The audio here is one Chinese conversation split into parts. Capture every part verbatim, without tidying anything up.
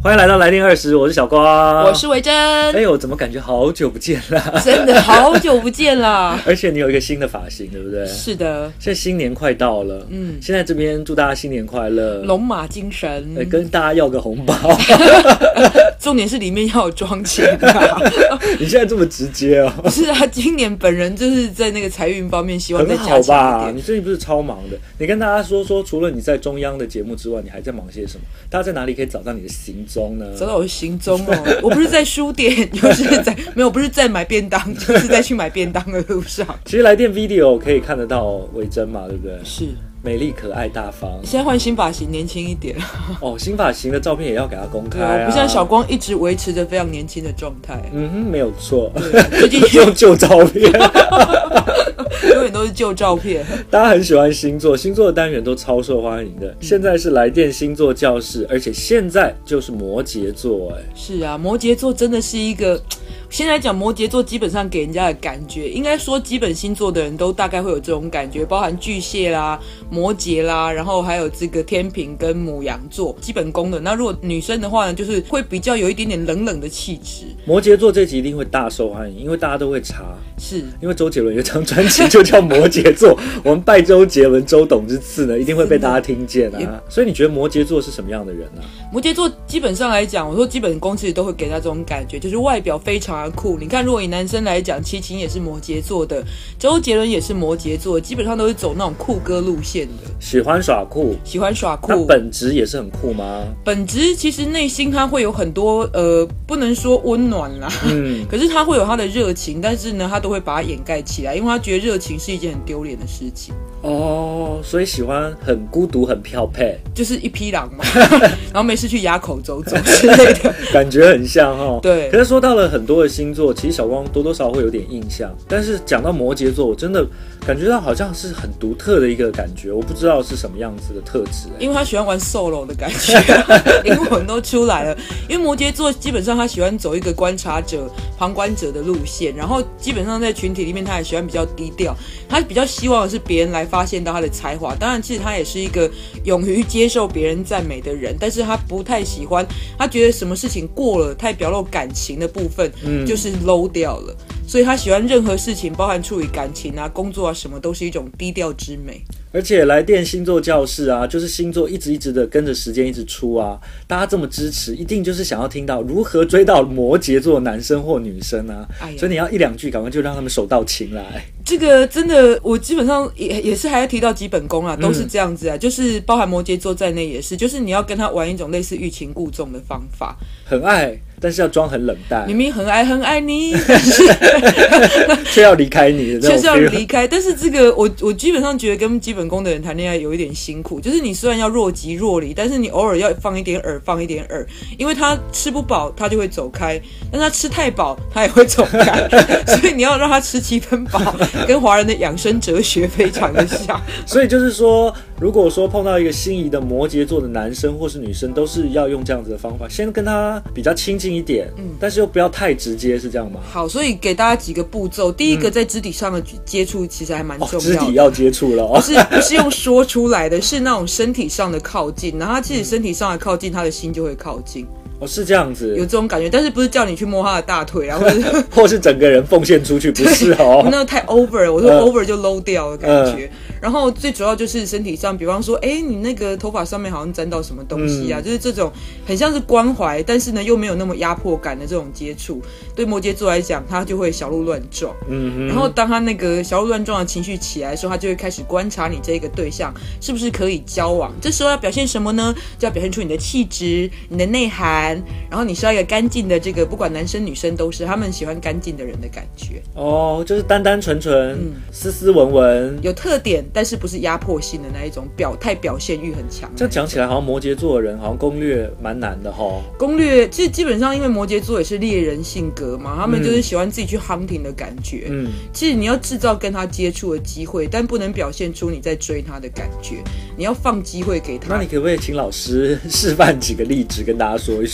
欢迎来到来电二十，我是小光， 我是维珍。 哎呦，怎么感觉好久不见了？ 真的好久不见了。 而且你有一个新的发型，对不对？ 是的。 现在新年快到了，嗯，现在这边祝大家新年快乐， 龙马精神， 跟大家要个红包。 重点是里面要有装钱啊。 你现在这么直接哦？ 不是啊，今年本人就是在那个财运方面希望再加强一点。 很好吧？你最近不是超忙的？你跟大家说说，除了你在中央的节目之外，你还在忙些什么？大家在哪里可以找到你的行踪呢？ 找到我的行踪哦，我不是在书店，就是在没有，不是在买便当，就是在去买便当的路上。 其实来电 video 可以看得到维珍嘛，对不对？ 是。 美丽可爱大方， 现在换新发型，年轻一点哦。新发型的照片也要给他公开啊！ 不像小光一直维持着非常年轻的状态。 嗯哼，没有错。 最近用旧照片， 永远都是旧照片。 大家很喜欢星座，星座的单元都超受欢迎的。嗯、现在是来电星座教室，而且现在就是摩羯座，哎， 是啊，摩羯座真的是一个。现在讲摩羯座，基本上给人家的感觉，应该说基本星座的人都大概会有这种感觉，包含巨蟹啦、摩羯啦，然后还有这个天秤跟牡羊座基本功能。那如果女生的话呢，就是会比较有一点点冷冷的气质。 摩羯座这集一定会大受欢迎，因为大家都会查， 是因为周杰伦有一张专辑就叫摩羯座，我们拜周杰伦、周董之赐呢，一定会被大家听见啊。所以你觉得摩羯座是什么样的人呢、啊？ 摩羯座基本上来讲，我说基本功其实都会给他这种感觉，就是外表非常酷。你看，如果以男生来讲，齐秦也是摩羯座的，周杰伦也是摩羯座，基本上都是走那种酷哥路线的， 喜欢耍酷， 喜欢耍酷。 那本质也是很酷吗？ 本质其实内心他会有很多呃，不能说温暖啦，嗯，可是他会有他的热情，但是呢，他都会把它掩盖起来，因为他觉得热情是一件很丢脸的事情。 哦，所以喜欢很孤独、很漂配， 就是一匹狼嘛，然后没事去垭口走走之类的， 感觉很像哦。 对， 可是说到了很多的星座，其实小光多多少少会有点印象，但是讲到摩羯座，我真的感觉到好像是很独特的一个感觉，我不知道是什么样子的特质、欸。 因为他喜欢玩 solo 的感觉，灵魂都出来了。因为摩羯座基本上他喜欢走一个观察者、旁观者的路线，然后基本上在群体里面他也喜欢比较低调，他比较希望的是别人来发现到他的才华。当然，其实他也是一个勇于接受别人赞美的人，但是他不太喜欢，他觉得什么事情过了太表露感情的部分，嗯，就是 low 掉了。所以他喜欢任何事情，包含处理感情啊、工作啊，什么都是一种低调之美。 而且来电星座教室啊，就是星座一直一直的跟着时间一直出啊，大家这么支持，一定就是想要听到如何追到摩羯座男生或女生啊。哎、所以你要一两句，赶快就让他们手到擒来。 这个真的，我基本上也也是还要提到基本功啊，都是这样子啊，嗯、就是包含摩羯座在内也是，就是你要跟他玩一种类似欲擒故纵的方法， 很爱。但是要装很冷淡， 明明很爱很爱你，但是却要离开你的那种， 就是要离开。但是这个我我基本上觉得跟基本功的人谈恋爱有一点辛苦，就是你虽然要若即若离，但是你偶尔要放一点饵，放一点饵，因为他吃不饱他就会走开，但他吃太饱他也会走开，所以你要让他吃七分饱，跟华人的养生哲学非常的像。 所以就是说，如果说碰到一个心仪的摩羯座的男生或是女生，都是要用这样子的方法，先跟他比较亲近一点，嗯，但是又不要太直接，是这样吗？ 好，所以给大家几个步骤。第一个，在肢体上的接触其实还蛮重要的、哦， 肢体要接触了、哦， 不是不是用说出来的，是那种身体上的靠近。然后他其实身体上的靠近，他的心就会靠近。 哦，是这样子， 有这种感觉，但是不是叫你去摸他的大腿啊，或者是或是整个人奉献出去，不是哦， 那太 over 了，我说 over 就 low 掉的感觉。呃、然后最主要就是身体上，比方说，哎，你那个头发上面好像沾到什么东西啊，嗯、就是这种很像是关怀，但是呢又没有那么压迫感的这种接触，对摩羯座来讲，他就会小鹿乱撞。嗯哼。然后当他那个小鹿乱撞的情绪起来的时候，他就会开始观察你这个对象是不是可以交往。这时候要表现什么呢？就要表现出你的气质、你的内涵。然后你是要一个干净的，这个不管男生女生都是，他们喜欢干净的人的感觉。 哦，就是单单纯纯、嗯、斯斯文文， 有特点，但是不是压迫性的那一种，表态表现欲很强。 这样讲起来，好像摩羯座的人好像攻略蛮难的哈、哦。 攻略其实基本上，因为摩羯座也是猎人性格嘛，他们就是喜欢自己去 hunting 的感觉。嗯，其实你要制造跟他接触的机会，但不能表现出你在追他的感觉，你要放机会给他。 那你可不可以请老师示范几个例子跟大家说一说？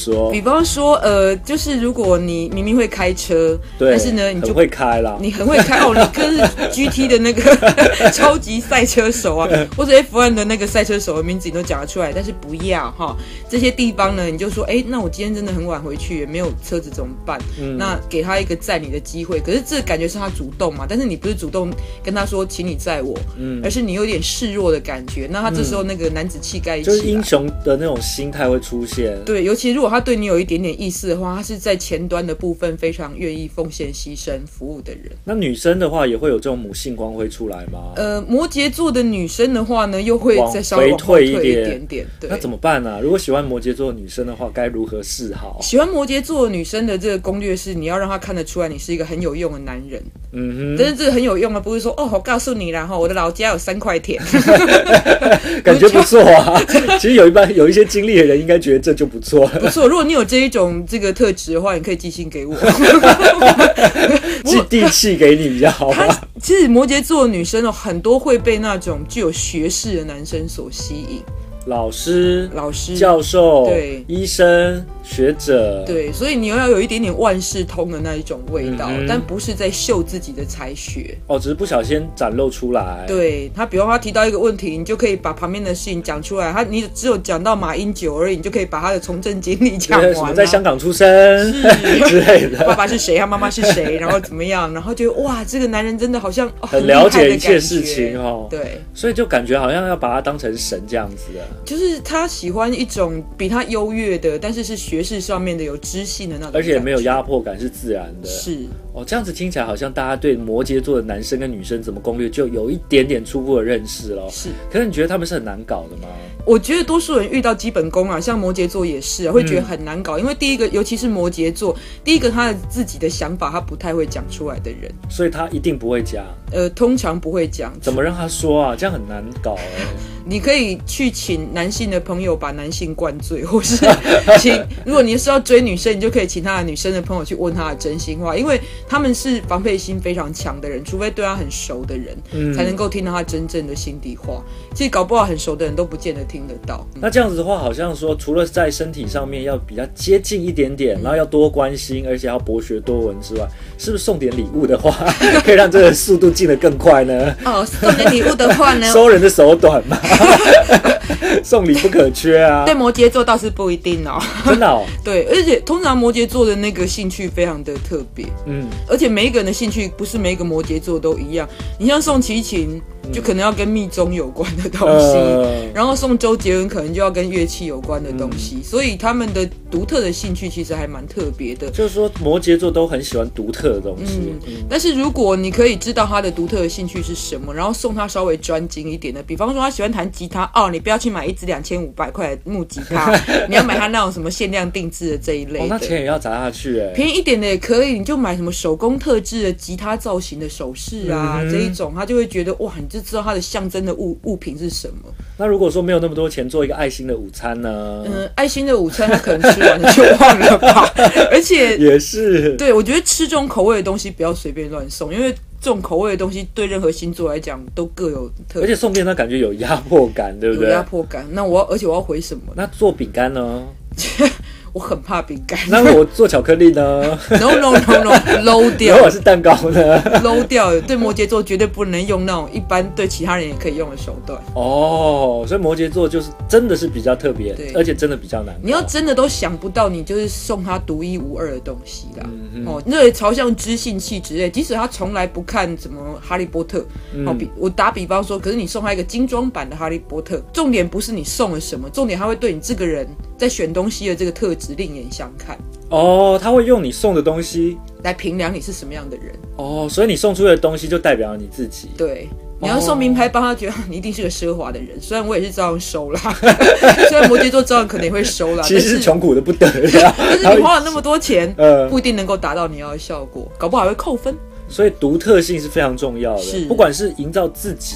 说？ 比方说，呃，就是如果你明明会开车， 对， 但是呢，你就很会开啦， 你很会开哦，你跟 G T 的那个超级赛车手啊，或者 F 一 的那个赛车手的名字你都讲得出来，但是不要哈，这些地方呢，你就说，哎，那我今天真的很晚回去，也没有车子怎么办？嗯、那给他一个载你的机会，可是这感觉是他主动嘛，但是你不是主动跟他说，请你载我，嗯，而是你有点示弱的感觉，那他这时候那个男子气概一起来， 就是英雄的那种心态会出现。 对，尤其如果他对你有一点点意思的话，他是在前端的部分非常愿意奉献、牺牲、服务的人。 那女生的话也会有这种母性光辉出来吗？ 呃，摩羯座的女生的话呢，又会再稍微往后退一点点。对， 那怎么办呢、啊？如果喜欢摩羯座的女生的话，该如何是好？ 喜欢摩羯座的女生的这个攻略是，你要让她看得出来你是一个很有用的男人。嗯哼，但是这个很有用啊，不是说哦，我告诉你啦，我的老家有三块田， 感觉不错啊。其实有一般有一些经历的人，应该觉得这就不错了。 不错，如果你有这一种这个特质的话，你可以寄信给我， 寄地气给你比较好吗？ 其实摩羯座的女生哦，很多会被那种具有学识的男生所吸引。 老师、 老师、 教授、 对、 医生、学者， 对，所以你要有一点点万事通的那一种味道，嗯、但不是在秀自己的才学哦，只是不小心展露出来。 对他，比方他提到一个问题，你就可以把旁边的事情讲出来。他你只有讲到马英九而已，你就可以把他的从政经历讲完、啊。什么在香港出生之类的， 爸爸是谁，他妈妈是谁，然后怎么样，然后觉得哇，这个男人真的好像、哦、 很了解一切事情哦。 对， 所以就感觉好像要把他当成神这样子的。 就是他喜欢一种比他优越的，但是是学识上面的有知性的那种， 而且没有压迫感，是自然的。 是哦，这样子听起来好像大家对摩羯座的男生跟女生怎么攻略就有一点点初步的认识了。 是， 可是你觉得他们是很难搞的吗？ 我觉得多数人遇到基本功啊，像摩羯座也是、啊、会觉得很难搞、嗯，因为第一个，尤其是摩羯座，第一个他的自己的想法他不太会讲出来的人， 所以他一定不会讲。 呃，通常不会讲。 怎么让他说啊？这样很难搞哎、欸。 你可以去请男性的朋友把男性灌醉，或是请如果你是要追女生，你就可以请他的女生的朋友去问他的真心话，因为他们是防备心非常强的人，除非对他很熟的人、嗯、才能够听到他真正的心底话。其实搞不好很熟的人都不见得听得到、嗯、 那这样子的话，好像说除了在身体上面要比较接近一点点、嗯、然后要多关心，而且要博学多闻之外，是不是送点礼物的话可以让这个速度进得更快呢？ 哦，送点礼物的话呢收人的手短嘛送礼不可缺啊。 对摩羯座倒是不一定哦。 真的哦。 对，而且通常摩羯座的那个兴趣非常的特别，嗯，而且每一个人的兴趣不是每一个摩羯座都一样。你像宋齐秦就可能要跟密宗有关的东西、呃、然后送周杰伦可能就要跟乐器有关的东西、嗯、所以他们的独特的兴趣其实还蛮特别的。 就是说摩羯座都很喜欢独特的东西、嗯嗯、但是如果你可以知道他的独特的兴趣是什么，然后送他稍微专精一点的，比方说他喜欢弹吉他，哦，你不要去买一支两千五百块的木吉他你要买他那种什么限量定制的这一类的、哦、 那钱也要砸下去耶。 便宜一点的也可以，你就买什么手工特制的吉他造型的首饰啊、嗯、这一种他就会觉得哇，你就知道他的象征的 物, 物品是什么。 那如果说没有那么多钱做一个爱心的午餐呢？ 嗯，爱心的午餐他可能吃完了就忘了吧而且也是，对， 我觉得吃这种口味的东西不要随便乱送，因为这种口味的东西对任何星座来讲都各有特色， 而且送便当感觉有压迫感，对不对？ 有压迫感。那我要，而且我要回什么？ 那做饼干呢？ 我很怕饼干。 那我做巧克力呢 ？No no no no，low 掉。 如果是蛋糕呢 ？low 掉。对摩羯座绝对不能用那种一般对其他人也可以用的手段。 哦，所以摩羯座就是真的是比较特别，而且真的比较难。 你要真的都想不到，你就是送他独一无二的东西啦。嗯、哦，那个朝向知性气质类，即使他从来不看什么哈利波特，嗯、哦，比我打比方说，可是你送他一个精装版的哈利波特，重点不是你送了什么，重点他会对你这个人在选东西的这个特质另眼相看。 哦，他会用你送的东西来评量你是什么样的人。 哦，所以你送出的东西就代表了你自己。 对，你要送名牌包，他觉得你一定是个奢华的人。虽然我也是照样收啦，虽然摩羯座照样可能也会收啦， 其实是穷苦的不得了。 但是你花了那么多钱，不一定能够达到你要的效果，搞不好还会扣分。 所以独特性是非常重要的，不管是营造自己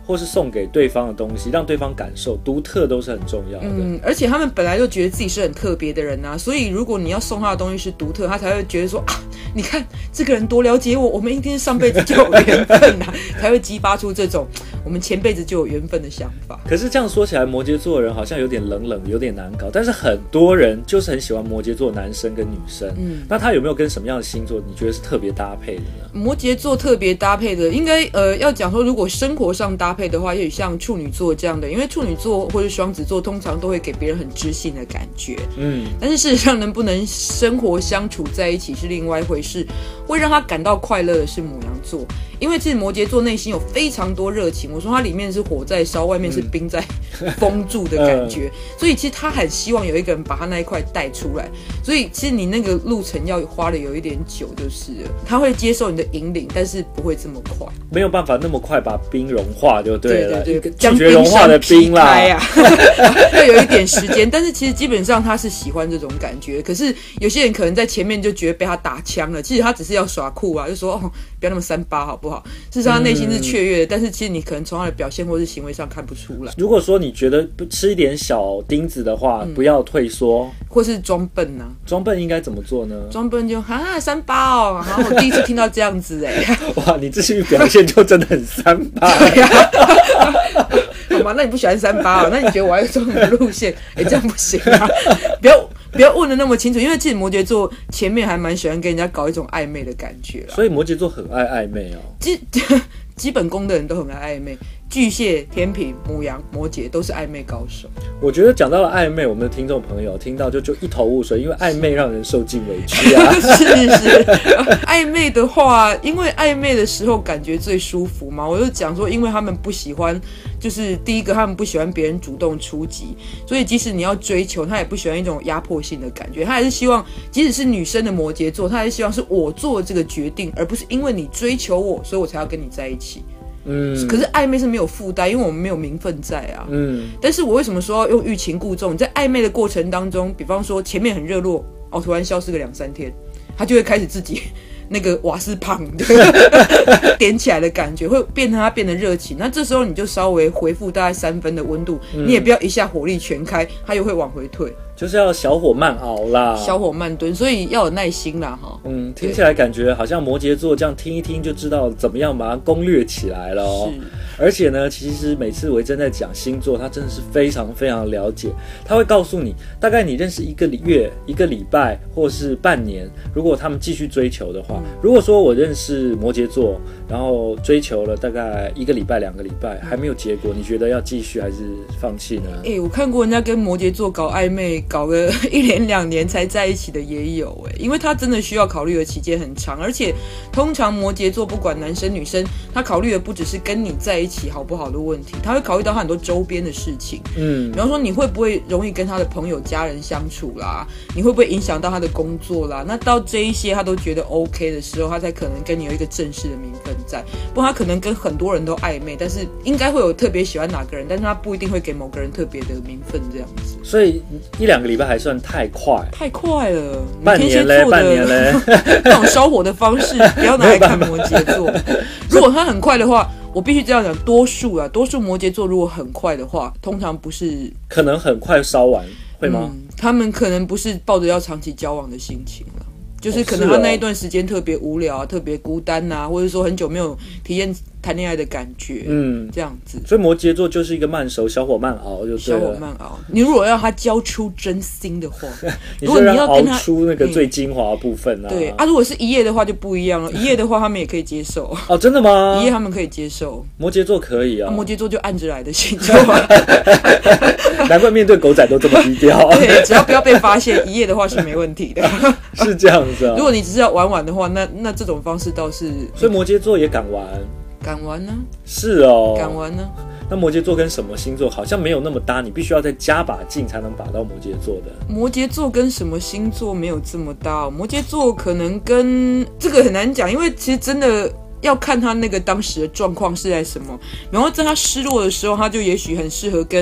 或是送给对方的东西，让对方感受独特都是很重要的。 嗯，而且他们本来就觉得自己是很特别的人啊，所以如果你要送他的东西是独特，他才会觉得说啊，你看这个人多了解我，我们一定是上辈子就有缘分啊，才会激发出这种我们前辈子就有缘分的想法。 可是这样说起来，摩羯座的人好像有点冷冷，有点难搞，但是很多人就是很喜欢摩羯座男生跟女生。嗯，那他有没有跟什么样的星座你觉得是特别搭配的呢？ 摩羯座特别搭配的，应该呃要讲说，如果生活上搭配的话，也许像处女座这样的，因为处女座或是双子座通常都会给别人很知性的感觉。嗯，但是事实上能不能生活相处在一起是另外一回事，会让他感到快乐的是牡羊座。因为其实摩羯座内心有非常多热情，我说它里面是火在烧，外面是冰在封住的感觉、嗯、所以其实他很希望有一个人把他那一块带出来，所以其实你那个路程要花的有一点久，就是了他会接受你的引领，但是不会这么快， 没有办法那么快把冰融化就对了， 对对对， 将冰山劈开啊要有一点时间，但是其实基本上他是喜欢这种感觉。可是有些人可能在前面就觉得被他打枪了，其实他只是要耍酷啊，就说哦不要那么三八好不好，事实上他内心是雀跃的、嗯、但是其实你可能从他的表现或是行为上看不出来。 如果说你觉得吃一点小钉子的话、嗯、不要退缩或是装笨啊，装笨应该怎么做呢？ 装笨就啊三八哦，然后我第一次听到这样子哎、欸， 哇你这些表现就真的很三八好吧，那你不喜欢三八哦，那你觉得我要走什么路线？哎、欸，这样不行啊，不要不要问的那么清楚，因为其实摩羯座前面还蛮喜欢跟人家搞一种暧昧的感觉啦， 所以摩羯座很爱暧昧哦。 基基本宫的人都很爱暧昧，巨蟹、天秤、牡羊、摩羯都是暧昧高手。 我觉得讲到了暧昧，我们的听众朋友听到就就一头雾水，因为暧昧让人受尽委屈啊。 是是，暧昧的话，因为暧昧的时候感觉最舒服嘛，我就讲说，因为他们不喜欢，就是第一个他们不喜欢别人主动出击，所以即使你要追求，他也不喜欢一种压迫性的感觉，他还是希望，即使是女生的摩羯座，他还是希望是我做这个决定，而不是因为你追求我，所以我才要跟你在一起。嗯，可是暧昧是没有附带，因为我们没有名分在啊。嗯，但是我为什么说要用欲擒故纵？在暧昧的过程当中，比方说前面很热络，哦，突然消失个两三天，他就会开始自己那个瓦斯胖点起来的感觉，会变成他变得热情。那这时候你就稍微回复大概三分的温度、嗯，你也不要一下火力全开，他又会往回退。 就是要小火慢熬啦， 小火慢炖，所以要有耐心啦哈。 嗯，听起来感觉好像摩羯座这样听一听就知道怎么样把它攻略起来了哦。是，而且呢，其实每次维珍在讲星座，他真的是非常非常了解，他会告诉你大概你认识一个月、一个礼拜或是半年，如果他们继续追求的话，嗯、如果说我认识摩羯座，然后追求了大概一个礼拜、两个礼拜还没有结果，你觉得要继续还是放弃呢？ 哎、欸，我看过人家跟摩羯座搞暧昧。搞个一年两年才在一起的也有哎、欸，因为他真的需要考虑的期间很长，而且通常摩羯座不管男生女生，他考虑的不只是跟你在一起好不好的问题，他会考虑到他很多周边的事情，嗯，比方说你会不会容易跟他的朋友家人相处啦，你会不会影响到他的工作啦，那到这一些他都觉得 OK 的时候，他才可能跟你有一个正式的名分在，不然他可能跟很多人都暧昧，但是应该会有特别喜欢哪个人，但是他不一定会给某个人特别的名分这样子， 所以一两个礼拜还算太快， 太快了。 半年嘞，半年嘞， 那种烧火的方式不要拿来看摩羯座。如果他很快的话，我必须这样讲，多数啊，多数摩羯座如果很快的话，通常不是可能很快烧完，会吗、嗯？ 他们可能不是抱着要长期交往的心情了。就是可能他那一段时间特别无聊啊，特别孤单啊，或者说很久没有体验谈恋爱的感觉，嗯，这样子。 所以摩羯座就是一个慢熟、小火慢熬，就对了。 小火慢熬。你如果要他交出真心的话， 如果你要熬出那个最精华的部分啊， 嗯、对啊，如果是一夜的话就不一样了。一夜的话他们也可以接受。 哦，真的吗？ 一夜他们可以接受。 摩羯座可以啊。 啊摩羯座就按着来的星座。 难怪面对狗仔都这么低调。 对，只要不要被发现，一夜的话是没问题的。 是这样子啊。 如果你只是要玩玩的话，那那这种方式倒是。 所以摩羯座也敢玩。 敢玩呢、啊？ 是哦， 敢玩呢、啊。 那摩羯座跟什么星座好像没有那么搭？你必须要再加把劲才能把到摩羯座的。 摩羯座跟什么星座没有这么搭、哦？摩羯座可能跟这个很难讲，因为其实真的要看他那个当时的状况是在什么。然后在他失落的时候，他就也许很适合跟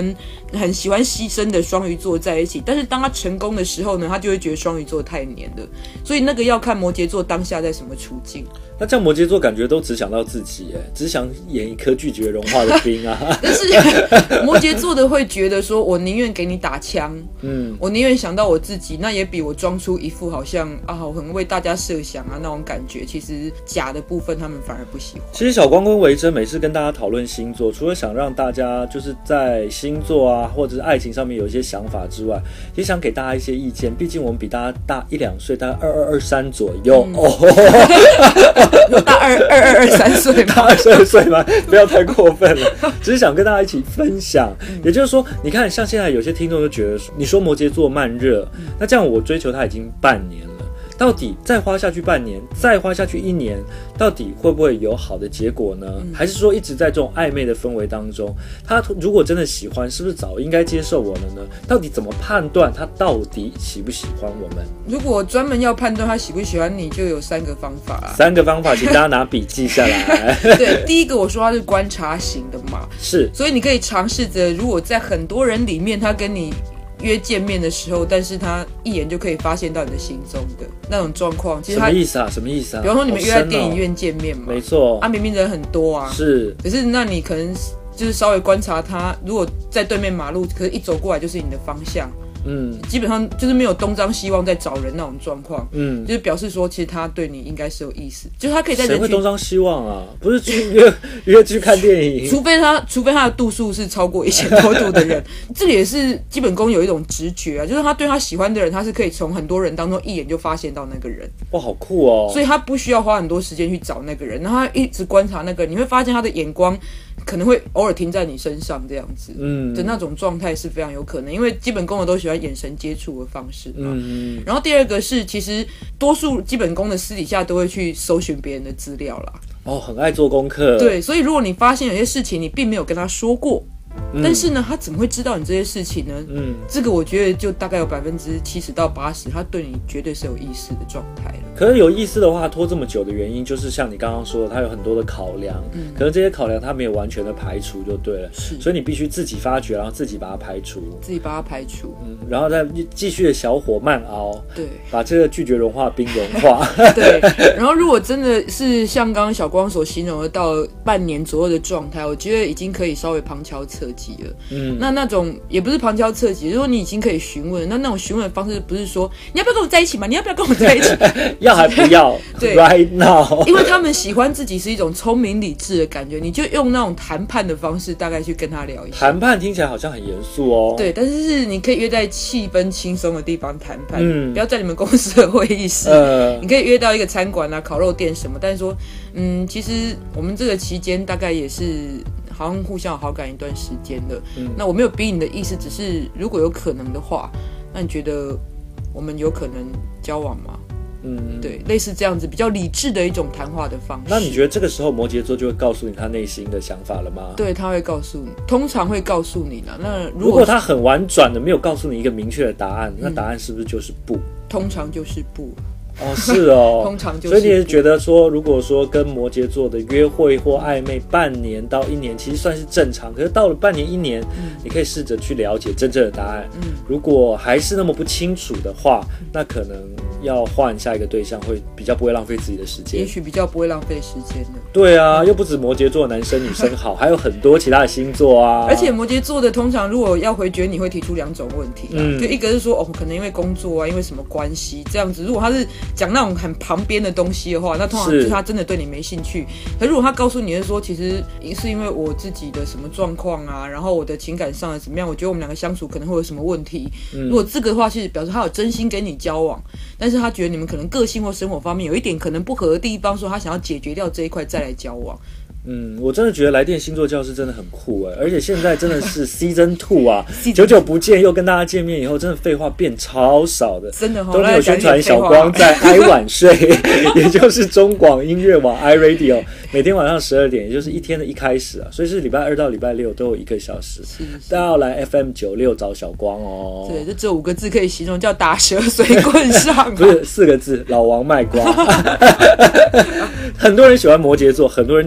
很喜欢牺牲的双鱼座在一起，但是当他成功的时候呢，他就会觉得双鱼座太黏了，所以那个要看摩羯座当下在什么处境。 那这样摩羯座感觉都只想到自己，哎，只想演一颗拒绝融化的冰啊。 但是摩羯座的会觉得说，我宁愿给你打枪，嗯，我宁愿想到我自己，那也比我装出一副好像啊，我很为大家设想啊那种感觉，其实假的部分他们反而不喜欢。 其实小光跟维珍每次跟大家讨论星座，除了想让大家就是在星座啊或者是爱情上面有一些想法之外，也想给大家一些意见。毕竟我们比大家大一两岁，大概二二二三左右、嗯、哦。 大二二二二三岁吗？ 大二十二岁吗？不要太过分了，只是想跟大家一起分享。嗯、也就是说，你看，像现在有些听众就觉得，你说摩羯座慢热，嗯、那这样我追求他已经半年了。到底再花下去半年，再花下去一年，到底会不会有好的结果呢？嗯、还是说一直在这种暧昧的氛围当中，他如果真的喜欢，是不是早应该接受我了呢？到底怎么判断他到底喜不喜欢我们？ 如果专门要判断他喜不喜欢你，就有三个方法啦。 三个方法，请大家拿笔记下来。 对，第一个我说他是观察型的嘛， 是， 所以你可以尝试着，如果在很多人里面，他跟你约见面的时候，但是他一眼就可以发现到你的心中的那种状况，其实他什么意思啊？什么意思啊？ 比方说你们约在电影院见面嘛， 没错， 啊，明明人很多啊， 是， 可是那你可能就是稍微观察他，如果在对面马路，可是一走过来就是你的方向。嗯，基本上就是没有东张西望在找人那种状况，嗯，就是表示说其实他对你应该是有意思，就是他可以在人群， 谁会东张西望啊？不是去约约去看电影， 除非他除非他的度数是超过一千多度的人，这个也是基本宫有一种直觉啊，就是他对他喜欢的人，他是可以从很多人当中一眼就发现到那个人， 哇，好酷哦！ 所以他不需要花很多时间去找那个人，然后他一直观察那个人，你会发现他的眼光可能会偶尔停在你身上这样子，嗯，的那种状态是非常有可能，因为基本宫的都喜欢眼神接触的方式嘛。嗯，然后第二个是，其实多数基本宫的私底下都会去搜寻别人的资料啦。 哦，很爱做功课。 对，所以如果你发现有些事情你并没有跟他说过。嗯、但是呢，他怎么会知道你这些事情呢？嗯，这个我觉得就大概有百分之七十到八十，他对你绝对是有意思的状态了。 可是有意思的话，拖这么久的原因，就是像你刚刚说的，他有很多的考量，嗯，可能这些考量他没有完全的排除就对了，是，所以你必须自己发掘，然后自己把它排除， 自己把它排除， 嗯，然后再继续的小火慢熬， 对， 把这个拒绝融化冰融化， 对。然后如果真的是像刚刚小光所形容的到半年左右的状态，我觉得已经可以稍微旁敲侧击了，嗯。那那种也不是旁敲侧击，如果你已经可以询问，那那种询问的方式不是说你要不要跟我在一起嘛？你要不要跟我在一起？ 要还不要？ 对 ，right now， 因为他们喜欢自己是一种聪明理智的感觉，你就用那种谈判的方式，大概去跟他聊一下。 谈判听起来好像很严肃哦。 对，但是是你可以约在气氛轻松的地方谈判，嗯，不要在你们公司的会议室，呃、你可以约到一个餐馆啊、烤肉店什么，但是说，嗯，其实我们这个期间大概也是。好像互相有好感一段时间了，嗯，那我没有逼你的意思，只是如果有可能的话，那你觉得我们有可能交往吗？嗯，对，类似这样子比较理智的一种谈话的方式。 那你觉得这个时候摩羯座就会告诉你他内心的想法了吗？ 对，他会告诉你，通常会告诉你啦。那如果, 如果他很婉转的没有告诉你一个明确的答案，那答案是不是就是不？ 通常就是不。 哦，是哦， 通常就是。 所以你也觉得说，如果说跟摩羯座的约会或暧昧半年到一年，其实算是正常。可是到了半年一年，嗯、你可以试着去了解真正的答案。嗯，如果还是那么不清楚的话，那可能要换下一个对象，会比较不会浪费自己的时间。 也许比较不会浪费时间的。 对啊，又不止摩羯座男生女生好，还有很多其他的星座啊。 而且摩羯座的通常如果要回绝你，会提出两种问题，嗯，就一个是说哦，可能因为工作啊，因为什么关系这样子。如果他是讲那种很旁边的东西的话，那通常就是他真的对你没兴趣。可如果他告诉你是说，其实是因为我自己的什么状况啊，然后我的情感上的怎么样，我觉得我们两个相处可能会有什么问题。嗯、如果这个的话，其实表示他有真心跟你交往，但是他觉得你们可能个性或生活方面有一点可能不合的地方，说他想要解决掉这一块再来交往。 嗯，我真的觉得来电星座教室真的很酷哎，而且现在真的是 season two 啊，久久不见又跟大家见面以后，真的废话变超少的， 真的哦， 都没有宣传小光在 i 晚睡，也就是中广音乐网 iRadio， 每天晚上十二点，也就是一天的一开始啊，所以是礼拜二到礼拜六都有一个小时，是是大家要来 F M 九六找小光哦。 对，这只有五个字可以形容，叫打蛇随棍上、啊， 不是四个字，老王卖瓜。很多人喜欢摩羯座，很多人点进来。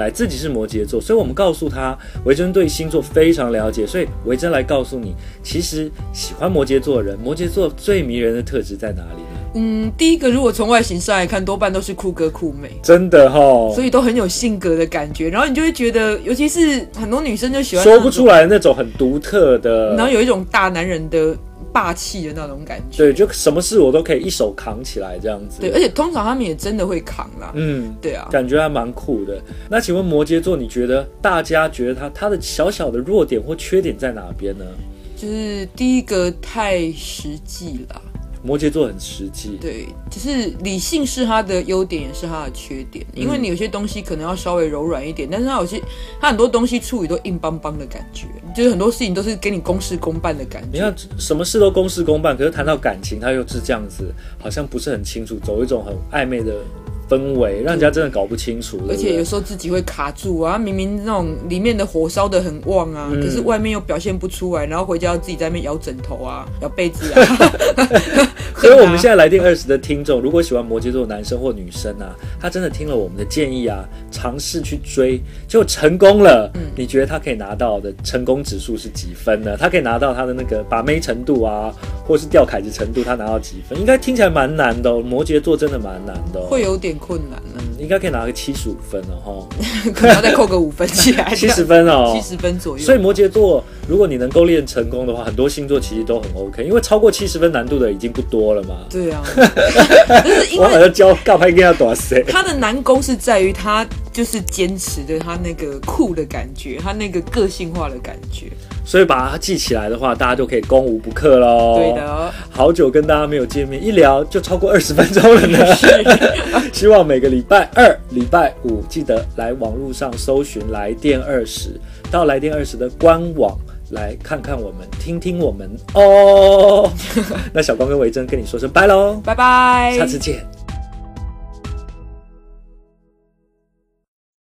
来自己是摩羯座，所以我们告诉他维珍对星座非常了解，所以维珍来告诉你，其实喜欢摩羯座的人，摩羯座最迷人的特质在哪里呢？ 嗯，第一个如果从外形上来看，多半都是酷哥酷妹， 真的齁， 所以都很有性格的感觉，然后你就会觉得，尤其是很多女生就喜欢说不出来那种很独特的， 然后有一种大男人的霸气的那种感觉， 对，就什么事我都可以一手扛起来这样子， 对，而且通常他们也真的会扛啦，嗯，对啊， 感觉还蛮酷的。那请问摩羯座，你觉得大家觉得他他的小小的弱点或缺点在哪边呢？ 就是第一个太实际啦。 摩羯座很实际， 对，只是理性是他的优点，也是他的缺点。因为你有些东西可能要稍微柔软一点，但是他有些他很多东西处理都硬邦邦的感觉，就是很多事情都是给你公事公办的感觉。 你看什么事都公事公办，可是谈到感情，他又是这样子，好像不是很清楚，走一种很暧昧的氛围，让人家真的搞不清楚。 而且有时候自己会卡住啊，明明那种里面的火烧得很旺啊、嗯，可是外面又表现不出来，然后回家要自己在那边摇枕头啊，摇被子啊。 所以我们现在来电二十的听众，如果喜欢摩羯座的男生或女生啊，他真的听了我们的建议啊，尝试去追，就成功了、嗯。你觉得他可以拿到的成功指数是几分呢？他可以拿到他的那个把妹程度啊，或是吊凯子程度，他拿到几分？应该听起来蛮难的哦，摩羯座真的蛮难的、哦， 会有点困难了、 嗯。应该可以拿个七十五分哦， 可能要再扣个五分起来， 七十分哦， 七十分左右。 所以摩羯座，如果你能够练成功的话，很多星座其实都很 OK， 因为超过七十分难度的已经不多了嘛。 对啊，就是因为我好像教告拍跟他多谁？ 他的难攻是在于他就是坚持的他那个酷的感觉，他那个个性化的感觉。 所以把它记起来的话，大家就可以攻无不克咯。 对的， 好久跟大家没有见面，一聊就超过二十分钟了呢。希望每个礼拜二、礼拜五记得来网络上搜寻来电二十，到来电二十的官网来看看我们，听听我们哦。那小光跟维珍跟你说声拜喽， 拜拜， 下次见。